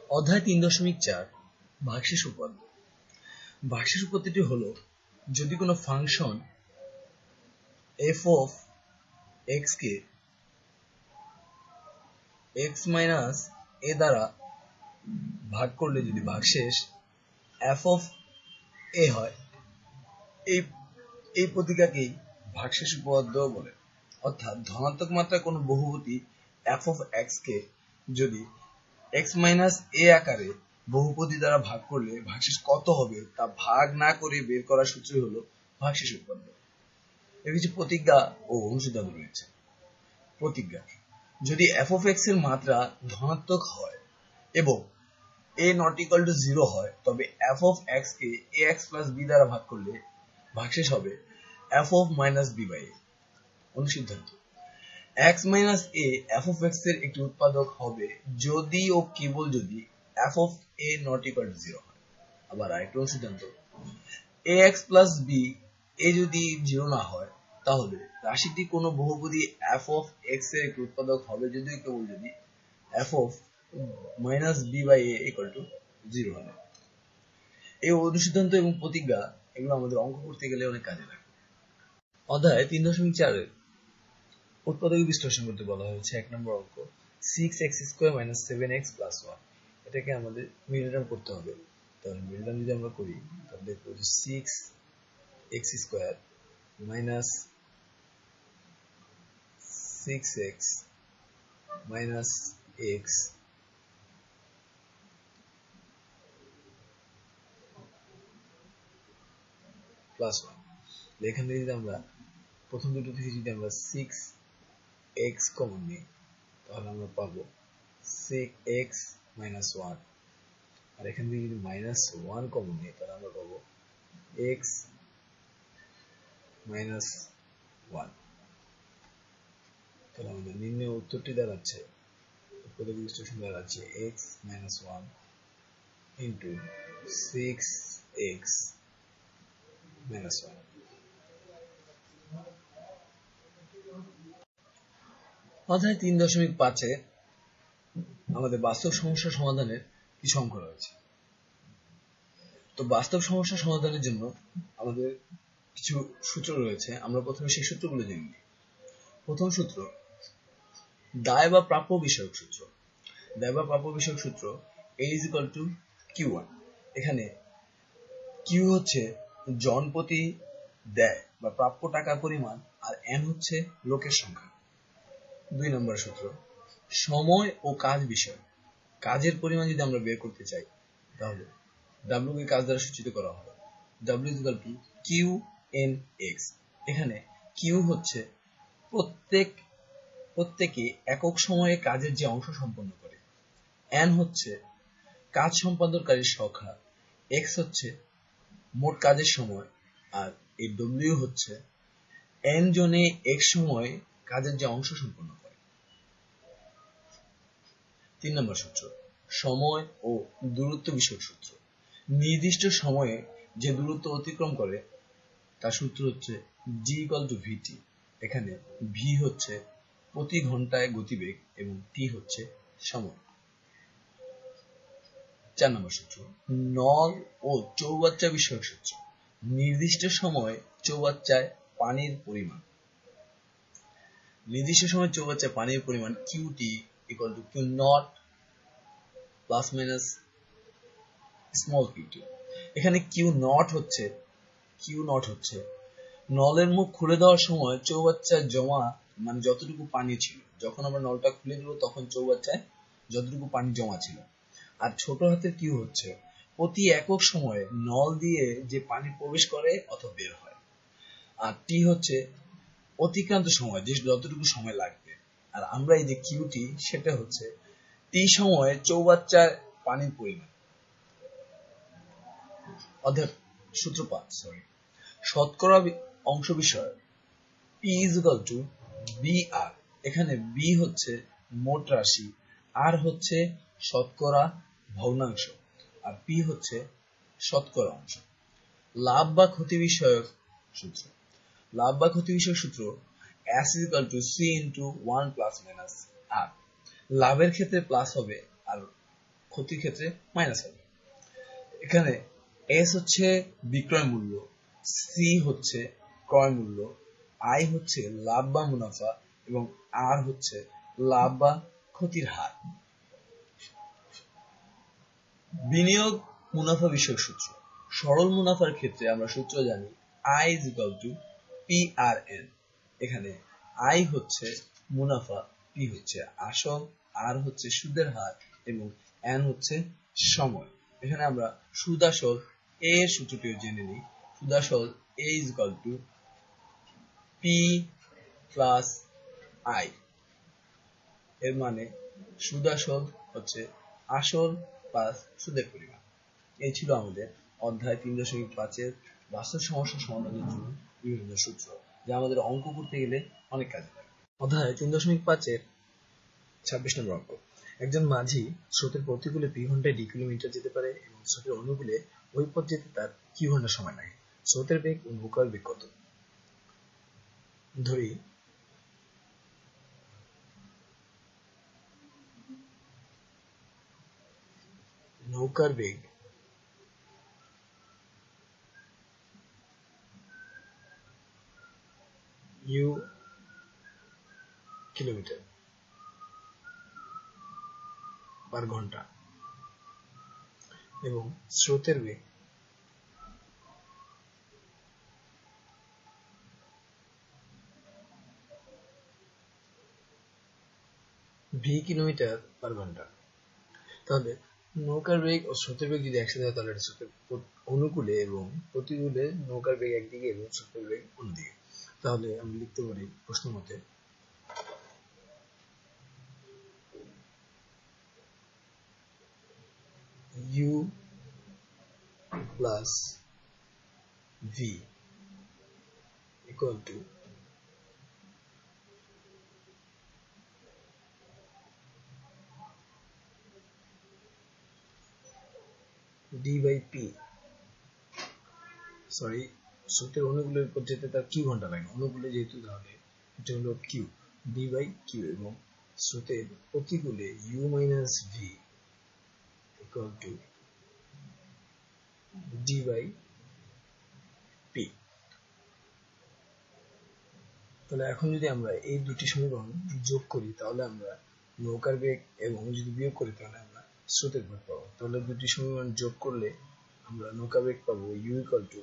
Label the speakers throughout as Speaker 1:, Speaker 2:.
Speaker 1: অধ্যায় 3.4 ভাগশেষ উপপাদ্য। ভাগশেষ উপপাদ্যটি হলো, যদি কোনো ফাংশন f of x কে x মাইনাস a দ্বারা ভাগ করলে যদি ভাগশেষ f of a হয়, এই প্রতীককেই ভাগশেষ উপপাদ্য বলে। অর্থাৎ ধনাত্মক মাত্রার কোনো বহুপদী f of x কে যদি x মাইনাস a আকারে বহুপদী দ্বারা ভাগ করলে ভাগশেষ কত হবে তা ভাগ না করে বের করার সূত্রই হলো ভাগশেষ উপপাদ্য। এর কিছু প্রতিজ্ঞা ও অনুসিদ্ধান্ত রয়েছে। প্রতিজ্ঞা: যদি f of x এর মাত্রা ধনাত্মক হয় এবং a not equal to 0 হয়, তবে f of x K ax plus b দ্বারা ভাগ করলে ভাগশেষ হবে f of minus b by a। অনুসিদ্ধান্ত: x minus a f of x এর একটি উৎপাদক হবে যদি ও কেবল যদি f of a not equal to 0 হয়। আবার আরেকটা অনুসিদ্ধান্ত: ax plus b a যদি 0 না হয়, তাহলে রাশিটি কোনো বহুপদী f of x এর একটি উৎপাদক হবে যদি ও কেবল যদি f of minus b by a equal to 0 হয়। এই অনুসিদ্ধান্ত এবং প্রতিজ্ঞা এগুলো আমাদের অঙ্ক করতে গেলে অনেক কাজে লাগে। অধ্যায় 3.4 এর উৎপাদক বিশ্লেষণ করতে বলা হয়েছে। 1 নম্বর অঙ্ক 6x square minus 7x plus 1। এটাকে আমাদের মিডল টার্ম করতে হবে। তাহলে মিডল টার্ম যদি আমরা করি, তাহলে দেখব যে 6x square minus 6x minus x plus 1। এখান থেকে যদি আমরা প্রথম দুটো থেকে যদি আমরা 6x কমন নিই, তাহলে আমরা পাবো 6x মাইনাস 1। আর এখান থেকে যদি মাইনাস 1 কমন নিই, তাহলে আমরা পাবো x মাইনাস 1। তাহলে আমাদের নির্ণয় উত্তরটি দাঁড়াচ্ছে, উৎপাদক বিশ্লেষণ দাঁড়াচ্ছে x minus 1 into 6x minus 1। অধ্যায় 3.5 এ আমাদের বাস্তব সমস্যা সমাধানের কিছু অঙ্ক রয়েছে। তো বাস্তব সমস্যা সমাধানের জন্য আমাদের কিছু সূত্র রয়েছে। আমরা প্রথমে সেই সূত্রগুলো জেনে নিই। প্রথম সূত্র দায় বা প্রাপ্য বিষয়ক সূত্র। দায় বা প্রাপ্য বিষয়ক সূত্র a is equal to q1। এখানে q হচ্ছে জনপ্রতি দেয় বা প্রাপ্য টাকার পরিমাণ, আর n হচ্ছে লোকের সংখ্যা। 2 নম্বর সূত্র সময় ও কাজ বিষয়। কাজের পরিমাণ যদি আমরা বের করতে চাই, তাহলে w কে কাজ দ্বারা সূচিত করা হয়। w is equal to qnx। এখানে q হচ্ছে প্রত্যেকে একক সময়ে কাজের যে অংশ সম্পন্ন করে, n হচ্ছে কাজ সম্পাদনকারীর সংখ্যা, x হচ্ছে মোট কাজের সময়, আর এই w হচ্ছে n জনে x সময়ে কাজের যে অংশ সম্পন্ন করে। 3 নম্বর সূত্র সময় ও দূরত্ব বিষয়ক সূত্র। নির্দিষ্ট সময়ে যে দূরত্ব অতিক্রম করে তার সূত্র হচ্ছে g equal to vt। এখানে v হচ্ছে প্রতি ঘন্টায় গতিবেগ এবং t হচ্ছে সময়। 4 নম্বর সূত্র নল ও চৌবাচ্চা বিষয়ক সূত্র। নির্দিষ্ট সময়ে চৌবাচ্চায় পানির পরিমাণ। নির্দিষ্ট সময়ে চৌবাচ্চায় পানির পরিমাণ qt equal to q naught plus minus small qt। এখানে q naught হচ্ছে নলের মুখ খুলে দেওয়ার সময় চৌবাচ্চায় জমা মানে যতটুকু পানি ছিল। যখন আমরা নলটা খুলে দেব তখন চৌবাচ্চায় যতটুকু পানি জমা ছিল। আর ছোট হাতের q হচ্ছে প্রতি একক সময়ে নল দিয়ে যে পানি প্রবেশ করে অথবা বের হয়। আর t হচ্ছে অতিক্রান্ত সময়, যে যতটুকু সময় লাগবে। আর আমরা এই যে qt, সেটা হচ্ছে t সময়ে চৌবাচ্চায় পানির পরিমাণ। অর্থাৎ সূত্র 5 শতকরা অংশ বিষয় p is equal to br। এখানে b হচ্ছে মোট রাশি, r হচ্ছে শতকরা ভগ্নাংশ, আর p হচ্ছে শতকরা অংশ। লাভ বা ক্ষতি বিষয়ক সূত্র। লাভ বা ক্ষতি বিষয়ক সূত্র s is equal to c into 1 plus minus r। লাভের ক্ষেত্রে প্লাস হবে আর ক্ষতির ক্ষেত্রে মাইনাস হবে। এখানে এস হচ্ছে বিক্রয় মূল্য, সি হচ্ছে ক্রয় মূল্য, আই হচ্ছে লাভ বা মুনাফা এবং আর হচ্ছে লাভ বা ক্ষতির হার। বিনিয়োগ মুনাফা বিষয়ক সূত্র। সরল মুনাফার ক্ষেত্রে আমরা সূত্র জানি I is equal to PRN। এখানে I হচ্ছে মুনাফা, P হচ্ছে আসল, R হচ্ছে সুদের হার এবং N হচ্ছে সময়। এখানে আমরা সুদ আসল A এর সূত্রটিও জেনে নিই। সুদ আসল A is equal to P plus I। এর মানে সুদ আসল হচ্ছে আসল প্লাস সুদের পরিমাণ। এই ছিল আমাদের অধ্যায় 3.5 এর বাস্তব সমস্যা সমাধানের জন্য বিভিন্ন সূত্র, যা আমাদের অঙ্ক করতে গেলে অনেক কাজে লাগে। অধ্যায় 3.5 এর 26 নম্বর অঙ্ক। একজন মাঝি স্রোতের প্রতিকূলে p ঘন্টায় d কিলোমিটার যেতে পারে এবং স্রোতের অনুকূলে ওই পথ যেতে তার q ঘন্টা সময় লাগে। স্রোতের বেগ ও নৌকার বেগ কত? ধরি নৌকার বেগ u কিলোমিটার পার ঘন্টা এবং স্রোতের বেগ v কিলোমিটার পার ঘন্টা। তাহলে নৌকার বেগ ও স্রোতের বেগ যদি একসাথে হয় তাহলে স্রোতের অনুকূলে এবং প্রতিকূলে নৌকার বেগ একদিকে এবং স্রোতের বেগ অন্যদিকে। তাহলে আমরা লিখতে পারি প্রশ্ন মতে u plus v equal to d by p। Sorry, স্রোতের অনুকূলের পথ যেতে তার কি ঘন্টা লাগে, অনুকূলে যেহেতু, তাহলে এটা হলো q, d by q এবং স্রোতের প্রতিকূলে u minus v equal to d by p। তাহলে এখন যদি আমরা এই দুটি সমীকরণ যোগ করি তাহলে আমরা নৌকার বেগ এবং যদি বিয়োগ করি তাহলে আমরা স্রোতের বেগ পাবো। তাহলে দুটি সমীকরণ যোগ করলে আমরা নৌকা বেগ পাবো u equal to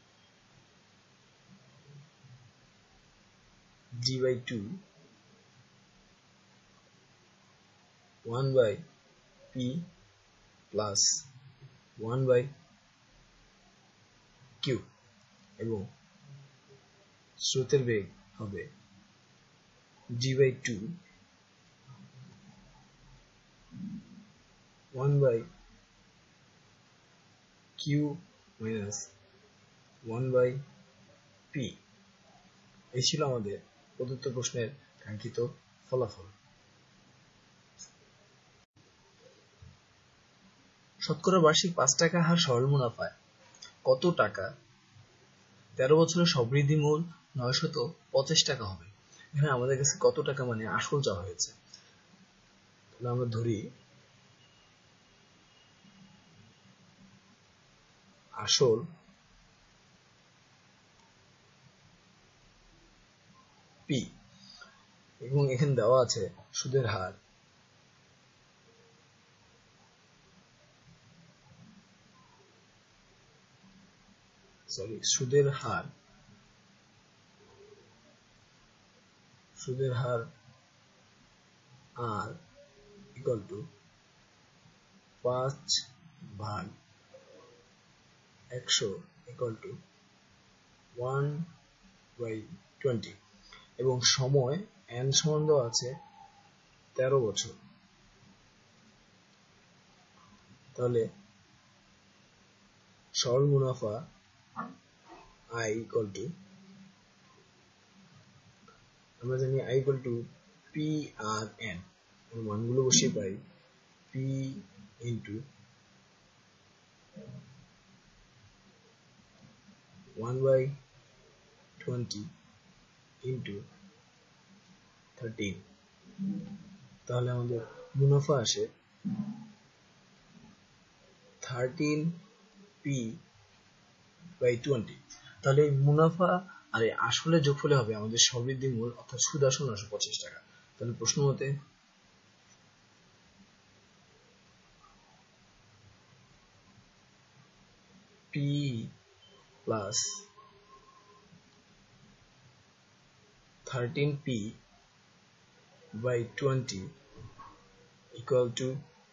Speaker 1: d by 2 1 by p plus 1 by q এবং স্রোতের বেগ হবে d by 2 1 by q minus 1 by p। এই ছিল আমাদের প্রদত্ত প্রশ্নের কাঙ্ক্ষিত ফলাফল। শতকরা বার্ষিক 5 টাকা হার সরল মুনাফায় কত টাকা 13 বছরের সবৃদ্ধি মূল 985 টাকা হবে। এখানে আমাদের কাছে কত টাকা মানে আসল চাওয়া হয়েছে। তাহলে আমরা ধরি আসল p এবং এখানে দেওয়া আছে সুদের হার সুদের হার r equal to 5/100 equal to 1/20 এবং সময় n সমান দেওয়া আছে 13 বছর। তাহলে সরল মুনাফা I equal to, আমরা জানি I equal to PRN, মানগুলো বসিয়ে পাই P into 1/20 into 13। তাহলে আমাদের মুনাফা আসে 13p/20। তাহলে এই মুনাফা আর এই আসলের যোগফলে হবে আমাদের সবৃদ্ধি মূল অর্থাৎ সুদ আসল 925 টাকা। তাহলে প্রশ্ন মতে p plus 13p/20 equal to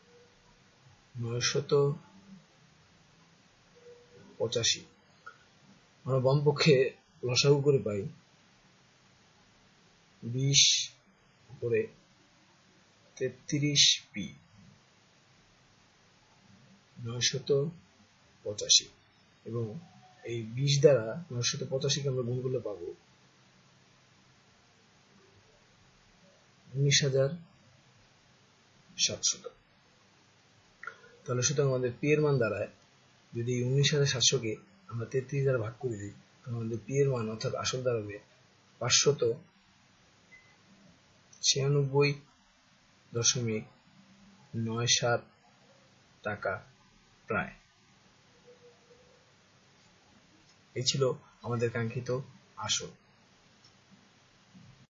Speaker 1: 985। আমরা বাম পক্ষে লসাগু করে পাই 20 উপরে 33p 985 এবং এই 20 দ্বারা 985 কে আমরা গুণ করলে পাবো 19,700। তাহলে সুতরাং আমাদের পি এর মান দাঁড়ায়, যদি 19,700 কে আমরা 33 দ্বারা ভাগ করে দিই তাহলে আমাদের পি এর মান অর্থাৎ আসল দাঁড়াবে 596.97 টাকা প্রায়। এই ছিল আমাদের কাঙ্ক্ষিত আসল।